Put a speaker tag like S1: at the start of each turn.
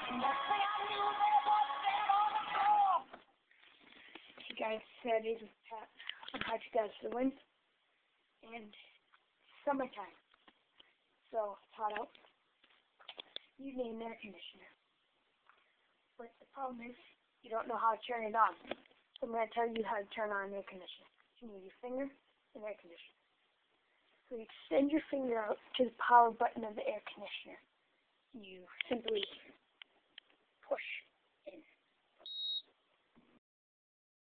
S1: You guys said it was on how you guys doing, and summertime, so it's hot out. You need an air conditioner, but the problem is you don't know how to turn it on. So I'm going to tell you how to turn on an air conditioner. You need your finger and air conditioner. So you extend your finger out to the power button of the air conditioner. You simply push